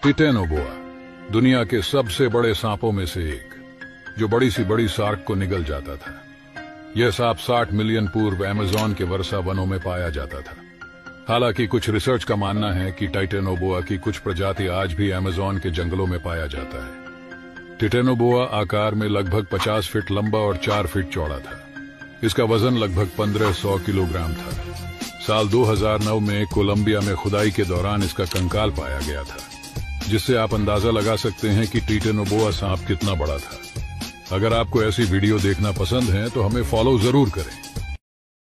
टिटेनोबोआ दुनिया के सबसे बड़े सांपों में से एक, जो बड़ी सी बड़ी शार्क को निगल जाता था। यह सांप 60 मिलियन पूर्व अमेज़न के वर्षा वनों में पाया जाता था। हालांकि कुछ रिसर्च का मानना है कि टिटेनोबोआ की कुछ प्रजाति आज भी अमेज़न के जंगलों में पाया जाता है। टिटेनोबोआ आकार में लगभग 50 फीट लंबा और 4 फीट चौड़ा था। इसका वजन लगभग 1500 किलोग्राम था। साल 2009 में कोलंबिया में खुदाई के दौरान इसका कंकाल पाया गया था, जिससे आप अंदाजा लगा सकते हैं कि टिटेनोबोआ सांप कितना बड़ा था। अगर आपको ऐसी वीडियो देखना पसंद है तो हमें फॉलो जरूर करें।